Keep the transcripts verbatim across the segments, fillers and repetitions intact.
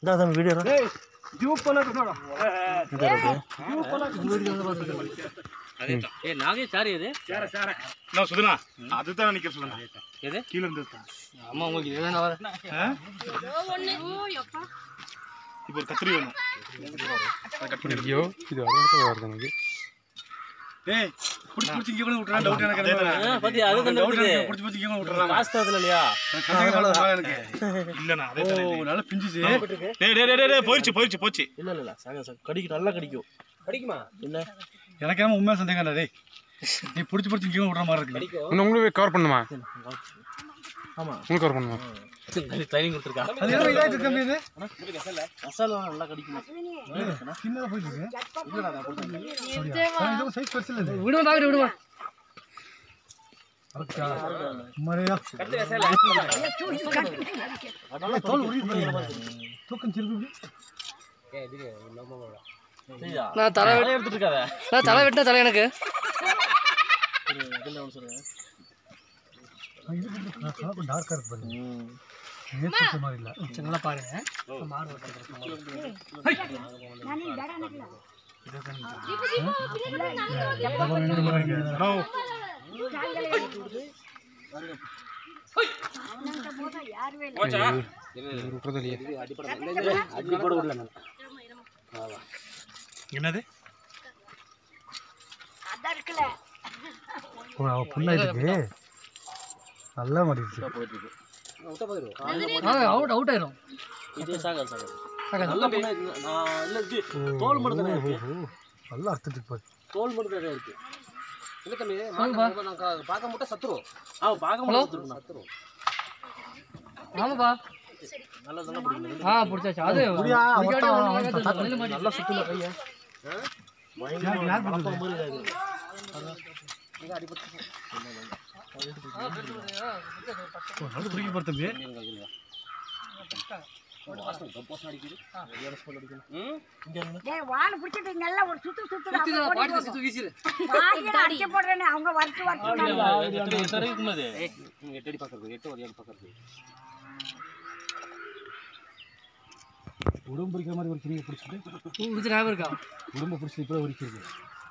இந்த அந்த வீடியோ டேய் ஜூப் பண்ண கட்டடா இந்த ரோடு ஜூப் பண்ண வீடியோ வந்து பாத்துட்டு அதேதான் ஏ நாகே சாரி இது சேர சேர நான் சுதுனா அதுதான் நிக்க சொல்லுங்க எது கீழ இருந்து தான் அம்மா உங்களுக்கு இதுதான் வர ஒண்ணு ஓ யப்பா இப்போ ஒரு கத்திரி வேணும் அத கட் பண்ணி ஐயோ இது வரது வருது எனக்கு டேய் புடி புடி இங்க வந்து விட்டுறா டவுட் எனக்கு ஆ பத்தி அது தான் டவுட் எனக்கு புடி புடி இங்க வந்து விட்டுறா காஸ்ட் அதுல இல்லையா எனக்கு இல்லனா அதே தானே ஓ நல்ல பிஞ்சிச்சு டேய் டேய் டேய் டேய் போயிச்சு போயிச்சு போச்சு இல்ல இல்ல இல்ல சாங்க சாங்க கடிக்கு நல்லா கடிக்கும் கடிக்குமா என்ன எனக்கு என்ன உண்மையா சந்தேகம்டா டேய் நீ புடிச்சு புடிச்சு இங்க விட்டுற மாதிரி இருக்கு இன்னும் உங்களுக்கு கவர் பண்ணுமா ஆமா உங்களுக்கு கவர் பண்ணுமா ட்ரைனிங் கொடுத்திருக்கா அது என்ன இதாயிட்டு கம்மி இது மசாலா நல்லா கடிக்குமா கிண்ணல போயிருக்கு இல்லடா நான் கொடுத்தேன் இது சைஸ் பெருசு இல்ல விடுமா பாக்கற விடுமா அக்கா மரியா கட்டு வெசல அதனால தோல் உரி தூக்கம் சிறுகு ஏய் இது நம்ம நான் தலை எடுத்துட்டு இருக்காத நான் தலை வெட்டன தலை எனக்கு இதெல்லாம் ஒன்னு சொல்லுங்க இது கொஞ்சம் டார்க்கா இருக்கு பாருங்க நேத்து மாதிரி இல்ல நல்லா பாருங்க மாடு ஓட்டறது நானே டடா நக்கல ஹலோ அவனங்க போடா யார் வேல போச்சா விட்றது இல்லையே அடிப்பட அடிப்பட விடல நான் என்னது அத இருக்கல ஓ அவ புண்ணா இருக்கு நல்லா மாட்டிச்சு போயிட்டு இருக்கு விட்ட போயிரு ஆ அவுட் அவுட் ஆயிரும் இது சாக சாக நல்ல பண்ண நான் இல்ல இது தோல் மட்டும் தான் இருக்கு நல்லா அர்த்தத்துக்கு பாரு தோல் மட்டும் தான் இருக்கு இல்ல தம்பி மாங்க நான் பாக்க மட்டும் சத்துரும் ஆ பாக்க மட்டும் சத்துரும் சத்துரும் ஆமாப்பா நல்லா நல்லா பிடிக்கும் ஆ புடிச்சாச்சு அது புடியா நல்லா சுத்துல கைய யார் யார் பண்ணுது இங்க அடிபட்டு அது புடிக்க போற தம்பி டேய் வாள புடிச்சிட்டு நல்லா ஒரு சுத்து சுத்து சுத்தி பாடி சுத்தி வீசிரு பாடில அடிச்சு போடுறேனே அவங்க வரட்டு வரட்டு எட்டு இருக்குமா அது நீங்க எட்டு அடி பாக்குறது எட்டு ஒரு அடி பாக்குறது உடம்பு பிடிக்கிற மாதிரி ஒரு கிரியை பிடிச்சிட்டு புடிச்சு ஞாபகம் இருக்கா உடம்பு பிடிச்சி இப்போ உரிக்கிறது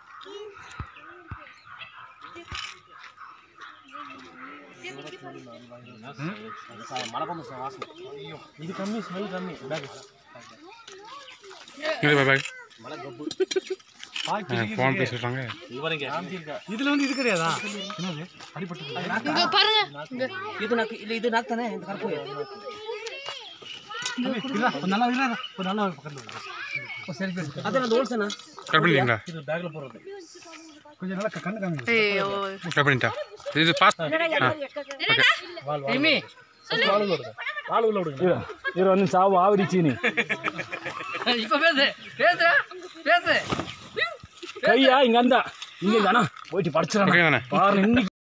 மலப்பம் வாசம் இது கம்மி ஸ்மெல் கம்மி பேக் இது பை பை மலை கப்பு ஃபோன் பேசிட்டாங்க இவரங்க இதுல வந்து இது கிடையாதா என்னது அடிபட்டு இங்க பாருங்க இது நாக்கு இல்ல இது நாக்கு தானே இந்த கருப்பு இல்ல நல்லா இல்ல ஒரு நல்ல பக்கத்துல ஓ சரி சரி அத நான் தோல்சனா கட் பண்ணிட்டீங்களா இது பேக்ல போறது கொஞ்சம் நல்லா கண்ணு காமி ஐயோ கட் பண்ணிட்டா இது பாஸ் வால் வால் எமி வால் உள்ள விடுங்க வால் உள்ள விடுங்க இது வந்து சாவு ஆவரிச்சி நீ இப்ப பேசு பேசுடா பேசு கையா இங்க அந்த இங்க தானா போயிட்டு படிச்சறானே ஓகே தானே பாரு இன்னைக்கு